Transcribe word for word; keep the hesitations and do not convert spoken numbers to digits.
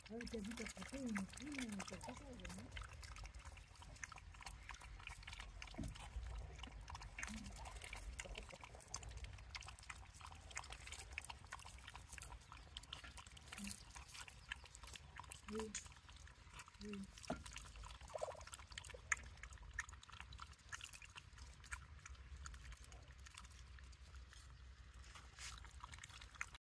Ah, t'as vu, t'as frappé une prime, quelque chose, hein. Oui, oui.